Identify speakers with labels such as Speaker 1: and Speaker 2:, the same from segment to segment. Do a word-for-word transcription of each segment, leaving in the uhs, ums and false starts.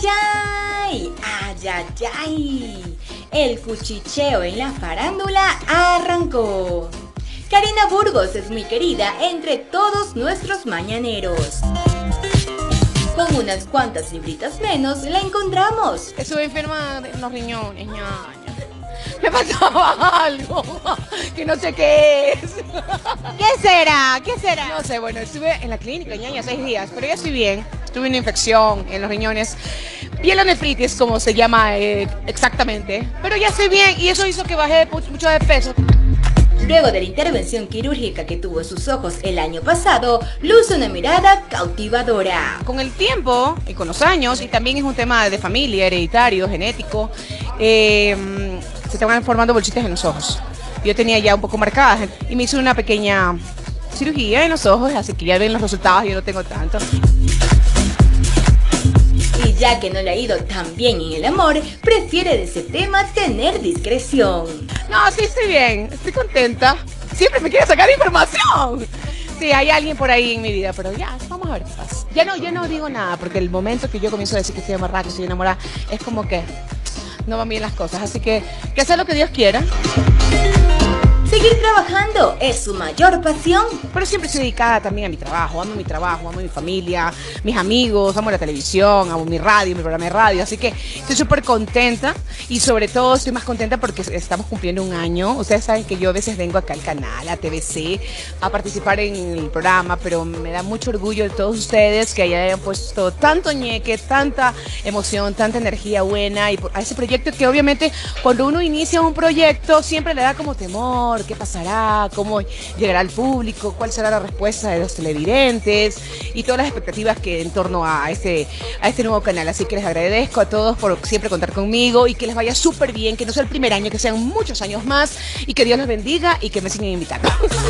Speaker 1: ay! ¡Ay, ay, ay! El cuchicheo en la farándula arrancó. Karina Burgos es muy querida entre todos nuestros mañaneros. Con unas cuantas libritas menos la encontramos.
Speaker 2: Estuve enferma de los riñones, ñaña. Me pasaba algo que no sé qué es.
Speaker 3: ¿Qué será? ¿Qué será?
Speaker 2: No sé, bueno, estuve en la clínica, ñaña, seis días, pero ya estoy bien. Tuve una infección en los riñones, pielonefritis, como se llama eh, exactamente. Pero ya estoy bien y eso hizo que bajé mucho de peso.
Speaker 1: Luego de la intervención quirúrgica que tuvo en sus ojos el año pasado, luce una mirada cautivadora.
Speaker 2: Con el tiempo y con los años, y también es un tema de familia, hereditario, genético, eh, se te van formando bolsitas en los ojos. Yo tenía ya un poco marcadas y me hice una pequeña cirugía en los ojos, así que ya ven los resultados, yo no tengo tanto.
Speaker 1: Y ya que no le ha ido tan bien en el amor, prefiere de ese tema tener discreción.
Speaker 2: No, sí, estoy bien, estoy contenta. Siempre me quiere sacar información. Sí, hay alguien por ahí en mi vida, pero ya, vamos a ver qué pasa. Ya no, ya no digo nada, porque el momento que yo comienzo a decir que estoy amarrada, que estoy enamorada, es como que no van bien las cosas. Así que, que sea lo que Dios quiera.
Speaker 1: Seguir trabajando es su mayor pasión.
Speaker 2: Pero siempre estoy dedicada también a mi trabajo, amo mi trabajo, amo mi familia, mis amigos, amo la televisión, amo mi radio, mi programa de radio, así que estoy súper contenta y sobre todo estoy más contenta porque estamos cumpliendo un año. Ustedes saben que yo a veces vengo acá al canal, a T V C, a participar en el programa, pero me da mucho orgullo de todos ustedes que hayan puesto tanto ñeque, tanta emoción, tanta energía buena y a ese proyecto que obviamente cuando uno inicia un proyecto siempre le da como temor. ¿Qué pasará? ¿Cómo llegará al público? ¿Cuál será la respuesta de los televidentes? Y todas las expectativas que en torno a este, a este nuevo canal. Así que les agradezco a todos por siempre contar conmigo y que les vaya súper bien, que no sea el primer año, que sean muchos años más y que Dios los bendiga y que me sigan invitando.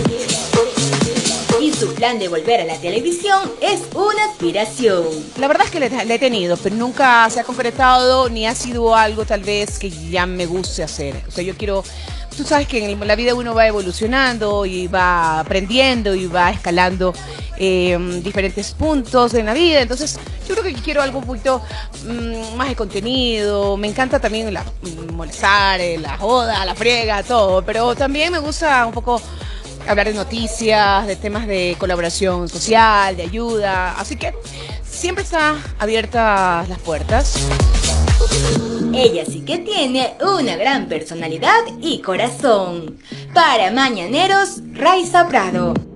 Speaker 1: Y su plan de volver a la televisión es una aspiración.
Speaker 2: La verdad es que le, le he tenido, pero nunca se ha concretado ni ha sido algo tal vez que ya me guste hacer. O sea, yo quiero... Tú sabes que en la vida uno va evolucionando y va aprendiendo y va escalando eh, diferentes puntos en la vida. Entonces yo creo que quiero algo un poquito mmm, más de contenido. Me encanta también la, molestar, la joda, la friega, todo. Pero también me gusta un poco hablar de noticias, de temas de colaboración social, de ayuda. Así que siempre están abiertas las puertas.
Speaker 1: Ella sí que tiene una gran personalidad y corazón. Para Mañaneros, Raiza Prado.